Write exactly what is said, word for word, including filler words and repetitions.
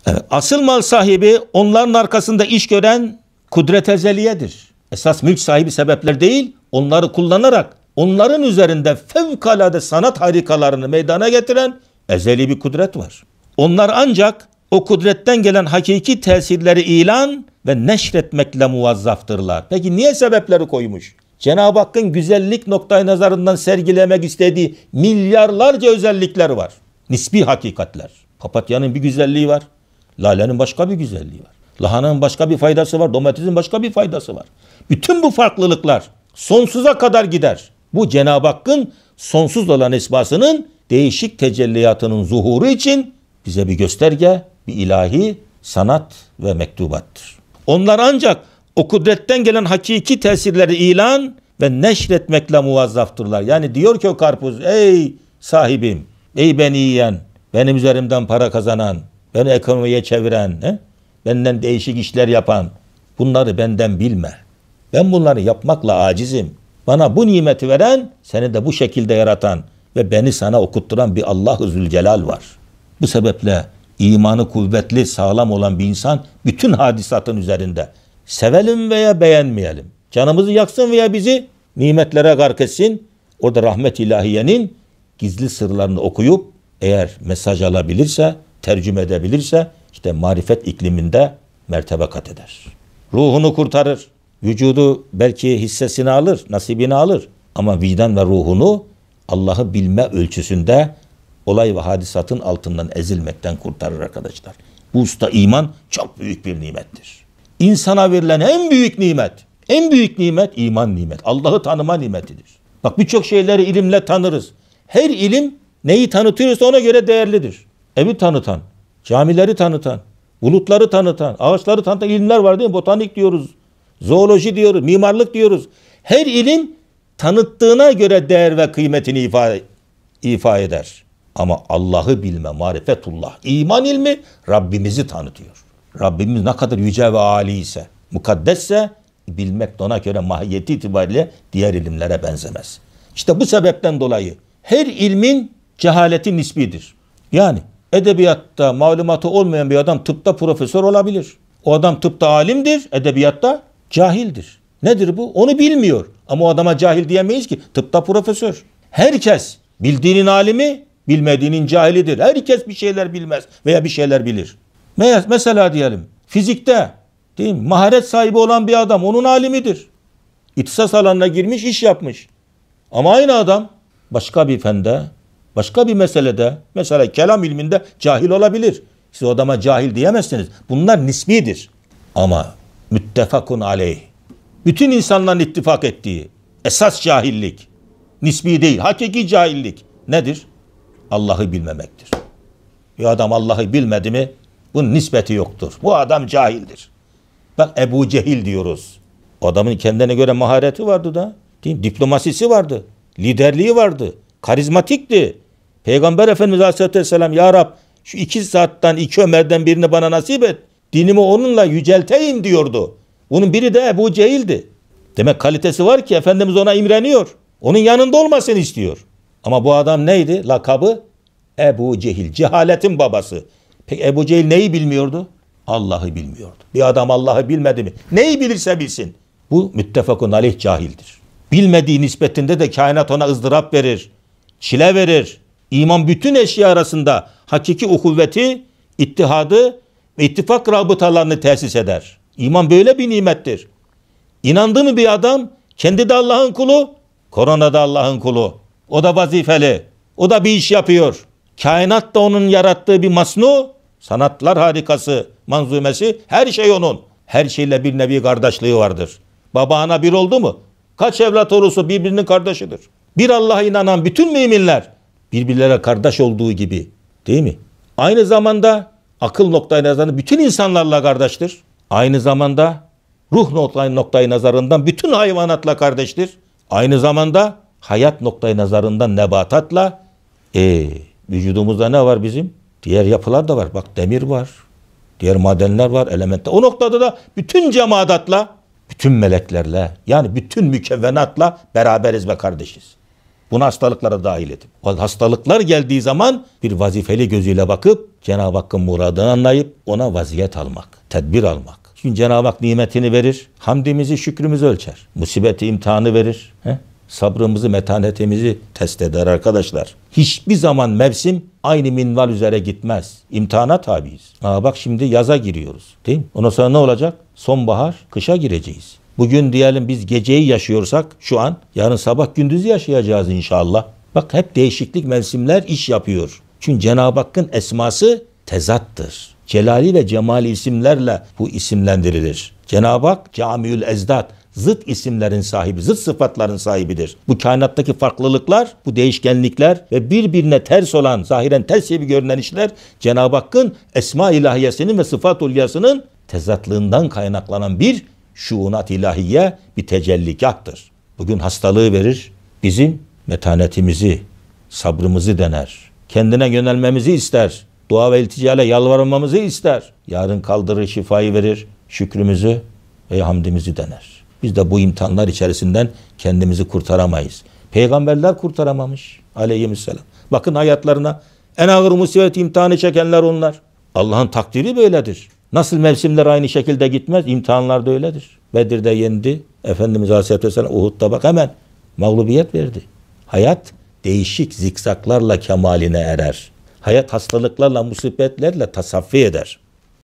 Evet, asıl mal sahibi onların arkasında iş gören kudret ezeliyedir. Esas mülk sahibi sebepler değil, onları kullanarak onların üzerinde fevkalade sanat harikalarını meydana getiren ezeli bir kudret var. Onlar ancak o kudretten gelen hakiki tesirleri ilan ve neşretmekle muvazzaftırlar. Peki niye sebepleri koymuş? Cenab-ı Hakk'ın güzellik noktayı nazarından sergilemek istediği milyarlarca özellikler var. Nisbi hakikatler. Papatyanın bir güzelliği var. Lalenin başka bir güzelliği var. Lahananın başka bir faydası var. Domatesin başka bir faydası var. Bütün bu farklılıklar sonsuza kadar gider. Bu Cenab-ı Hakk'ın sonsuz olan esmasının değişik tecelliyatının zuhuru için bize bir gösterge, bir ilahi sanat ve mektubattır. Onlar ancak o kudretten gelen hakiki tesirleri ilan ve neşretmekle muvazzaftırlar. Yani diyor ki o karpuz, ey sahibim, ey beni yiyen, benim üzerimden para kazanan, beni ekonomiye çeviren, he? Benden değişik işler yapan, bunları benden bilme. Ben bunları yapmakla acizim. Bana bu nimeti veren, seni de bu şekilde yaratan ve beni sana okutturan bir Allah-u Zülcelal var. Bu sebeple imanı kuvvetli, sağlam olan bir insan bütün hadisatın üzerinde, sevelim veya beğenmeyelim, canımızı yaksın veya bizi nimetlere gark etsin, orada rahmet ilahiyenin gizli sırlarını okuyup eğer mesaj alabilirse, tercüme edebilirse işte marifet ikliminde mertebe kat eder. Ruhunu kurtarır. Vücudu belki hissesini alır, nasibini alır. Ama vicdan ve ruhunu Allah'ı bilme ölçüsünde olay ve hadisatın altından ezilmekten kurtarır arkadaşlar. Bu usta iman çok büyük bir nimettir. İnsana verilen en büyük nimet, en büyük nimet iman nimet. Allah'ı tanıma nimetidir. Bak birçok şeyleri ilimle tanırız. Her ilim neyi tanıtıyorsa ona göre değerlidir. Evi tanıtan, camileri tanıtan, bulutları tanıtan, ağaçları tanıtan ilimler var değil mi? Botanik diyoruz, zooloji diyoruz, mimarlık diyoruz. Her ilim tanıttığına göre değer ve kıymetini ifade, ifade eder. Ama Allah'ı bilme, marifetullah, iman ilmi Rabbimizi tanıtıyor. Rabbimiz ne kadar yüce ve âli ise, mukaddesse bilmek de ona göre mahiyeti itibariyle diğer ilimlere benzemez. İşte bu sebepten dolayı her ilmin cehaleti nisbidir. Yani edebiyatta malumatı olmayan bir adam tıpta profesör olabilir. O adam tıpta alimdir, edebiyatta cahildir. Nedir bu? Onu bilmiyor. Ama o adama cahil diyemeyiz ki. Tıpta profesör. Herkes bildiğinin alimi, bilmediğinin cahilidir. Herkes bir şeyler bilmez veya bir şeyler bilir. Mesela diyelim fizikte değil mi? Maharet sahibi olan bir adam onun alimidir. İhtisas alanına girmiş, iş yapmış. Ama aynı adam başka bir fende, başka bir meselede, mesela kelam ilminde cahil olabilir. Siz o adama cahil diyemezsiniz. Bunlar nisbidir. Ama müttefakun aleyh, bütün insanların ittifak ettiği esas cahillik, nisbi değil, hakiki cahillik nedir? Allah'ı bilmemektir. Bir adam Allah'ı bilmedi mi bunun nispeti yoktur. Bu adam cahildir. Bak Ebu Cehil diyoruz. O adamın kendine göre mahareti vardı da, değil mi? Diplomasisi vardı, liderliği vardı, karizmatikti. Peygamber Efendimiz Aleyhisselatü Vesselam, Ya Rab şu iki saatten iki Ömer'den birini bana nasip et, dinimi onunla yücelteyim diyordu. Bunun biri de Ebu Cehil'di. Demek kalitesi var ki Efendimiz ona imreniyor. Onun yanında olmasını istiyor. Ama bu adam neydi? Lakabı Ebu Cehil. Cehaletin babası. Peki Ebu Cehil neyi bilmiyordu? Allah'ı bilmiyordu. Bir adam Allah'ı bilmedi mi? Neyi bilirse bilsin. Bu müttefakun aleyh cahildir. Bilmediği nispetinde de kainat ona ızdırap verir, çile verir. İman bütün eşya arasında hakiki ukuvveti, ittihadı ve ittifak rabıtalarını tesis eder. İman böyle bir nimettir. İnandı mı bir adam, kendi de Allah'ın kulu, korona da Allah'ın kulu. O da vazifeli, o da bir iş yapıyor. Kainat da onun yarattığı bir masnu, sanatlar harikası, manzumesi, her şey onun. Her şeyle bir nevi kardeşliği vardır. Baba ana bir oldu mu? Kaç evlat olursa birbirinin kardeşidir. Bir Allah'a inanan bütün müminler birbirlere kardeş olduğu gibi, değil mi? Aynı zamanda akıl noktayı nazarından bütün insanlarla kardeştir. Aynı zamanda ruh noktayı, noktayı nazarından bütün hayvanatla kardeştir. Aynı zamanda hayat noktayı nazarından nebatatla, e, vücudumuzda ne var bizim? Diğer yapılar da var. Bak demir var. Diğer madenler var, elementler. O noktada da bütün cemaatla, bütün meleklerle, yani bütün mükevvenatla beraberiz ve kardeşiz. Bunu hastalıklara dahil edin. Hastalıklar geldiği zaman bir vazifeli gözüyle bakıp Cenab-ı Hakk'ın muradını anlayıp ona vaziyet almak, tedbir almak. Çünkü Cenab-ı Hak nimetini verir, hamdimizi, şükrümüzü ölçer. Musibeti, imtihanı verir. He? Sabrımızı, metanetimizi test eder arkadaşlar. Hiçbir zaman mevsim aynı minval üzere gitmez. İmtihana tabiiz. Aa bak şimdi yaza giriyoruz. Değil mi? Ondan sonra ne olacak? Sonbahar, kışa gireceğiz. Bugün diyelim biz geceyi yaşıyorsak şu an, yarın sabah gündüzü yaşayacağız inşallah. Bak hep değişiklik, mevsimler iş yapıyor. Çünkü Cenab-ı Hakk'ın esması tezattır. Celali ve cemali isimlerle bu isimlendirilir. Cenab-ı Hak Camiül Ezdat, zıt isimlerin sahibi, zıt sıfatların sahibidir. Bu kainattaki farklılıklar, bu değişkenlikler ve birbirine ters olan, zahiren ters gibi görünen işler Cenab-ı Hakk'ın esma ilahiyesinin ve sıfat ulyasının tezatlığından kaynaklanan bir şuunat ilahiye, bir tecelligahtır. Bugün hastalığı verir, bizim metanetimizi, sabrımızı dener. Kendine yönelmemizi ister. Dua ve ilticayla yalvarmamızı ister. Yarın kaldırır, şifayı verir, şükrümüzü ve hamdimizi dener. Biz de bu imtihanlar içerisinden kendimizi kurtaramayız. Peygamberler kurtaramamış aleyhisselam. Bakın hayatlarına en ağır musibet imtihanı çekenler onlar. Allah'ın takdiri böyledir. Nasıl mevsimler aynı şekilde gitmez, imtihanlar da öyledir. Bedir'de yendi. Efendimiz Aleyhisselatü Vesselam Uhud'da bak hemen mağlubiyet verdi. Hayat değişik zikzaklarla kemaline erer. Hayat hastalıklarla, musibetlerle tasaffi eder.